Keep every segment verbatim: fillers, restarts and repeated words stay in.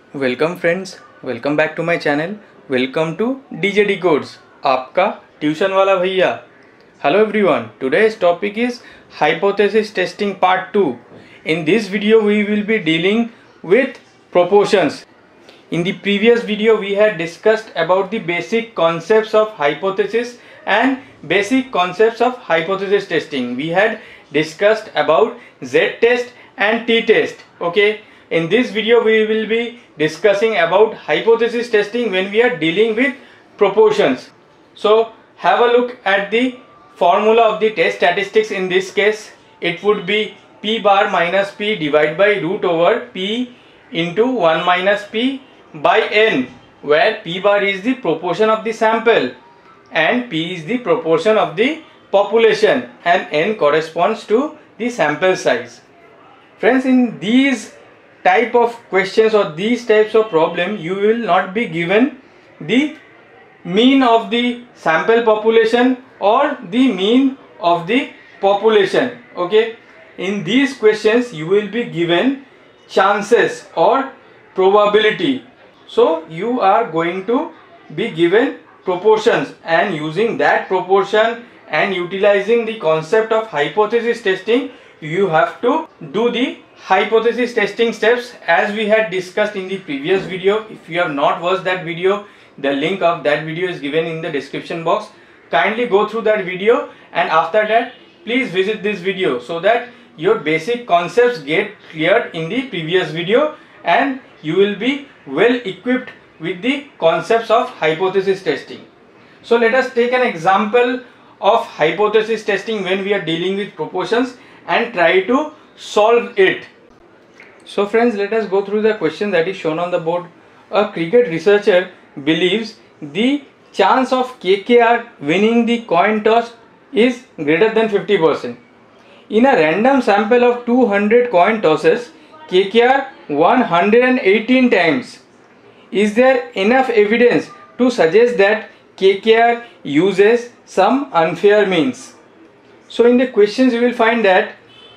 Welcome friends, welcome back to my channel. Welcome to DJ decodes, आपका tuition वाला भैया। Hello everyone, today's topic is hypothesis testing part two. In this video we will be dealing with proportions. In the previous video we had discussed about the basic concepts of hypothesis and basic concepts of hypothesis testing. We had discussed about z-test and t-test. Okay. In this video we will be discussing about hypothesis testing when we are dealing with proportions. So have a look at the formula of the test statistics. In this case it would be p bar minus p divided by root over p into one minus p by n, where p bar is the proportion of the sample and p is the proportion of the population and n corresponds to the sample size. Friends, in these type of questions or these types of problem you will not be given the mean of the sample population or the mean of the population. Okay, in these questions you will be given chances or probability. So you are going to be given proportions, and using that proportion and utilizing the concept of hypothesis testing, you have to do the hypothesis testing steps as we had discussed in the previous video. If you have not watched that video, the link of that video is given in the description box. Kindly go through that video, and after that please visit this video so that your basic concepts get cleared in the previous video and you will be well equipped with the concepts of hypothesis testing. So let us take an example of hypothesis testing when we are dealing with proportions and try to solve it. So friends, let us go through the question that is shown on the board. A cricket researcher believes the chance of K K R winning the coin toss is greater than fifty percent. In a random sample of two hundred coin tosses, K K R won one hundred eighteen times. Is there enough evidence to suggest that K K R uses some unfair means? So in the questions you will find that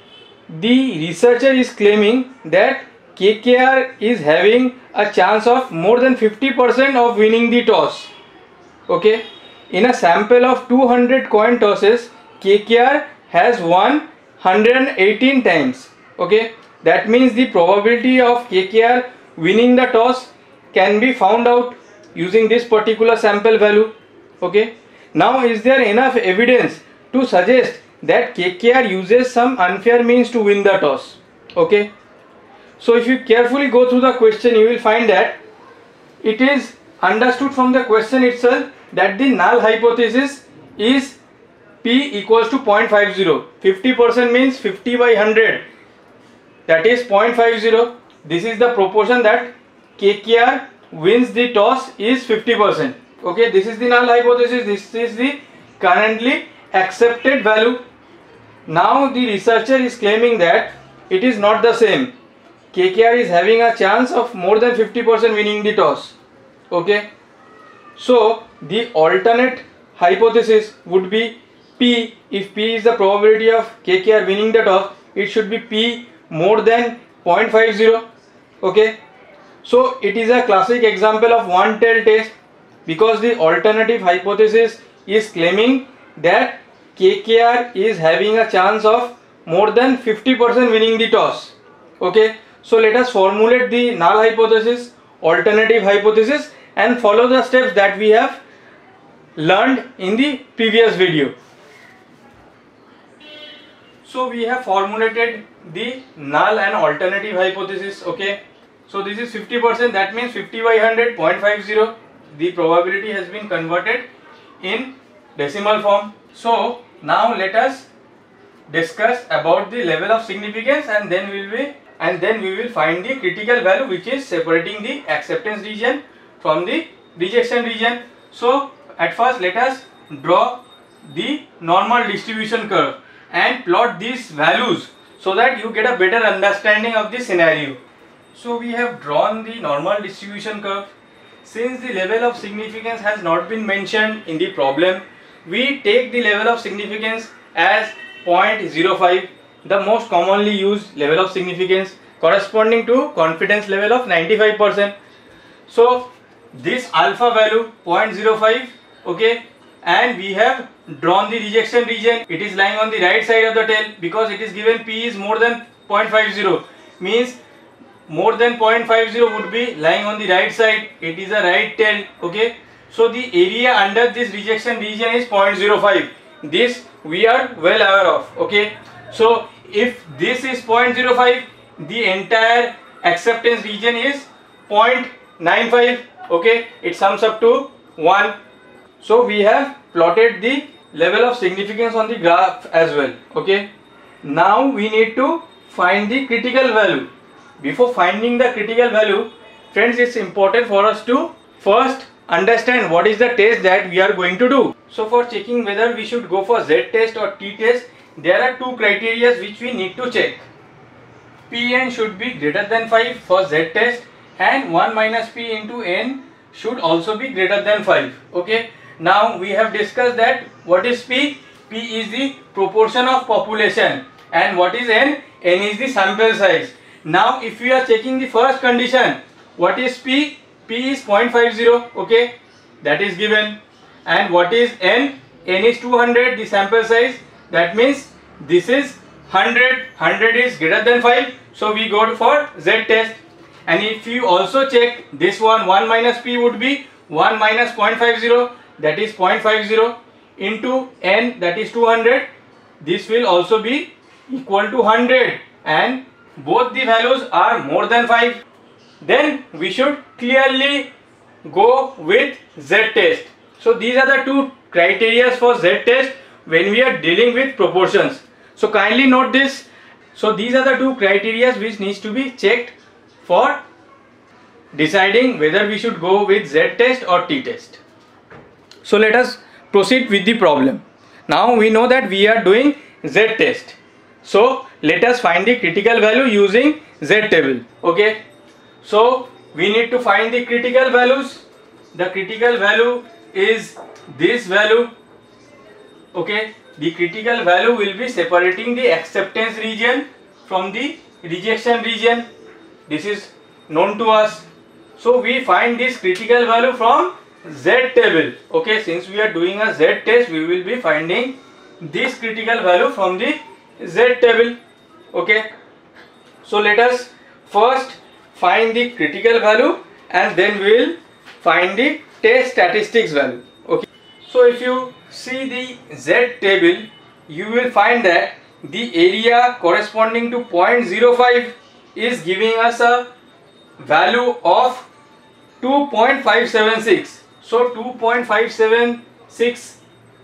the researcher is claiming that K K R is having a chance of more than fifty percent of winning the toss. Okay, in a sample of two hundred coin tosses, K K R has won one hundred eighteen times. Okay, that means the probability of K K R winning the toss can be found out using this particular sample value. Okay, now is there enough evidence to suggest that K K R uses some unfair means to win the toss? Okay, so if you carefully go through the question, you will find that it is understood from the question itself that the null hypothesis is P equals to zero point five zero. fifty percent means fifty by one hundred, that is zero point five zero. This is the proportion that K K R wins the toss is fifty percent. Okay, this is the null hypothesis. This is the currently accepted value. Now the researcher is claiming that it is not the same. K K R is having a chance of more than fifty percent winning the toss. Okay, so the alternate hypothesis would be P. If P is the probability of K K R winning the toss, it should be P more than zero point five zero. Okay, so it is a classic example of one tail test, because the alternative hypothesis is claiming that K K R is having a chance of more than fifty percent winning the toss. Okay, so let us formulate the null hypothesis, alternative hypothesis, and follow the steps that we have learned in the previous video. So we have formulated the null and alternative hypothesis. Okay, so this is fifty percent, that means fifty by one hundred, zero point five zero. The probability has been converted in decimal form. So now let us discuss about the level of significance, and then we will and then we will find the critical value, which is separating the acceptance region from the rejection region. So at first let us draw the normal distribution curve and plot these values so that you get a better understanding of the scenario. So we have drawn the normal distribution curve. Since the level of significance has not been mentioned in the problem, we take the level of significance as zero point zero five, the most commonly used level of significance. corresponding to confidence level of ninety-five percent. So this alpha value zero point zero five, okay, and we have drawn the rejection region. It is lying on the right side of the tail because it is given P is more than zero point five zero, means more than zero point five zero would be lying on the right side. It is a right tail, okay. So the area under this rejection region is zero point zero five. This we are well aware of, okay. So if this is zero point zero five, the entire acceptance region is zero point nine five, okay. It sums up to one. So we have plotted the level of significance on the graph as well, okay. Now we need to find the critical value. Before finding the critical value, friends, it's important for us to first understand what is the test that we are going to do. So for checking whether we should go for Z test or T test, there are two criteria which we need to check. P n should be greater than five for Z test, and one minus P into n should also be greater than five, okay. Now we have discussed that what is P? P is the proportion of population, and what is n? N is the sample size. Now if we are checking the first condition, what is P? P is zero point five zero, okay, that is given. And what is n? N is two hundred, the sample size. That means this is one hundred. one hundred is greater than five, so we go for Z test. And if you also check this one, one minus P would be one minus zero point five zero, that is zero point five zero, into n, that is two hundred. This will also be equal to one hundred, and both the values are more than five. Then we should clearly go with Z test. So these are the two criteria for Z test when we are dealing with proportions. So kindly note this. So these are the two criteria which needs to be checked for deciding whether we should go with Z test or T test. So let us proceed with the problem. Now we know that we are doing Z test. So let us find the critical value using Z table, okay. So we need to find the critical values. The critical value is this value, okay. The critical value will be separating the acceptance region from the rejection region. This is known to us. So we find this critical value from Z table, okay. Since we are doing a Z test, we will be finding this critical value from the Z table, okay. So let us first find the critical value, and then we will find the test statistics value, okay. So if you see the Z table, you will find that the area corresponding to zero point zero five is giving us a value of two point five seven six. So two point five seven six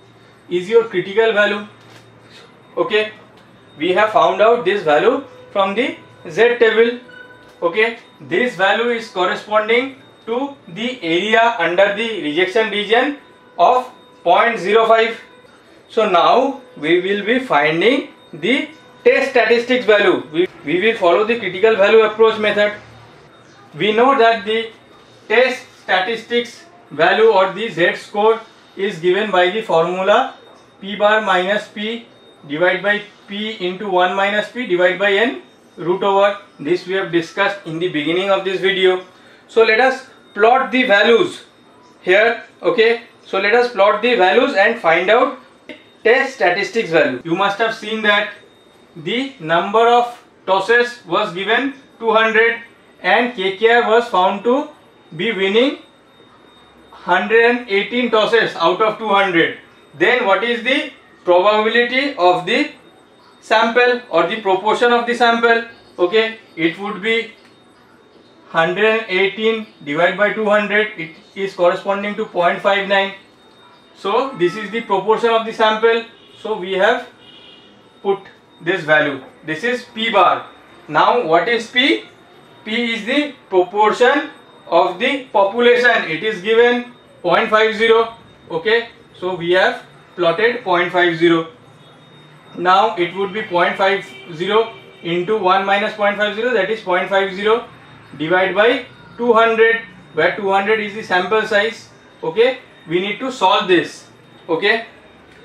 is your critical value, okay. We have found out this value from the Z table, okay. This value is corresponding to the area under the rejection region of zero point zero five. So now we will be finding the test statistics value. We, we will follow the critical value approach method. We know that the test statistics value or the Z score is given by the formula P bar minus P divided by P into one minus P divided by N root over. This we have discussed in the beginning of this video. So let us plot the values here, okay. So let us plot the values and find out test statistics value. You must have seen that the number of tosses was given two hundred and K K R was found to be winning one hundred eighteen tosses out of two hundred. Then what is the probability of the sample or the proportion of the sample, okay. It would be one hundred eighteen divided by two hundred, it is corresponding to zero point five nine. So this is the proportion of the sample. So we have put this value. This is P bar. Now what is P? P is the proportion of the population. It is given zero point five zero, okay. So we have plotted zero point five zero. Now it would be zero point five zero into one minus zero point five zero, that is zero point five zero, divided by two hundred, where two hundred is the sample size, okay. We need to solve this, okay.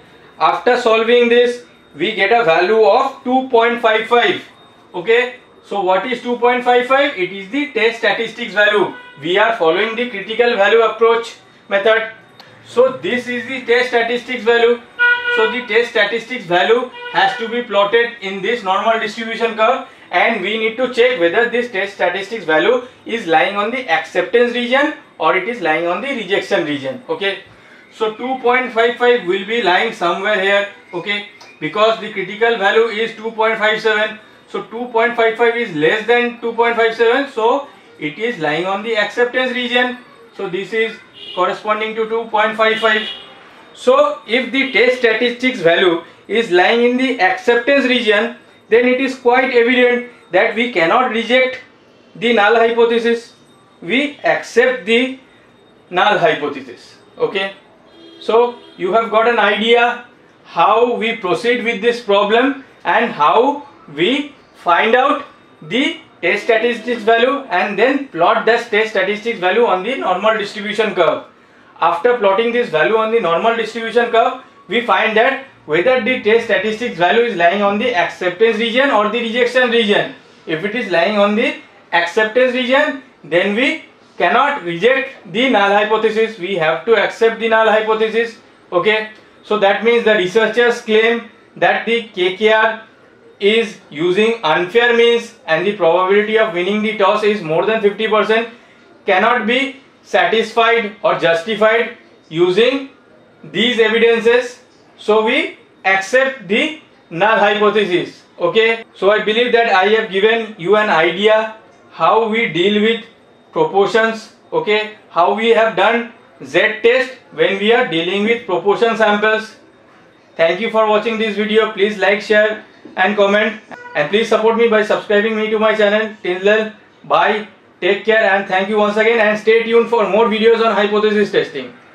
After solving this, we get a value of two point five five, okay. So what is two point five five? It is the test statistics value. We are following the critical value approach method. So this is the test statistics value. So the test statistics value has to be plotted in this normal distribution curve, and we need to check whether this test statistics value is lying on the acceptance region or it is lying on the rejection region. Okay. So two point five five will be lying somewhere here. Okay. Because the critical value is two point five seven. So two point five five is less than two point five seven. So it is lying on the acceptance region. So this is corresponding to two point five five. So if the test statistics value is lying in the acceptance region, then it is quite evident that we cannot reject the null hypothesis. We accept the null hypothesis. Okay. So you have got an idea how we proceed with this problem and how we find out the test statistics value and then plot this test statistics value on the normal distribution curve. After plotting this value on the normal distribution curve, we find that whether the test statistics value is lying on the acceptance region or the rejection region. If it is lying on the acceptance region, then we cannot reject the null hypothesis. We have to accept the null hypothesis. Okay. So that means the researchers claim that the K K R is using unfair means and the probability of winning the toss is more than fifty percent cannot be satisfied or justified using these evidences. So we accept the null hypothesis. Okay. So I believe that I have given you an idea how we deal with proportions. Okay. How we have done Z-test when we are dealing with proportion samples. Thank you for watching this video. Please like, share and comment, and please support me by subscribing me to my channel. Till then, bye, take care, and thank you once again, and stay tuned for more videos on hypothesis testing.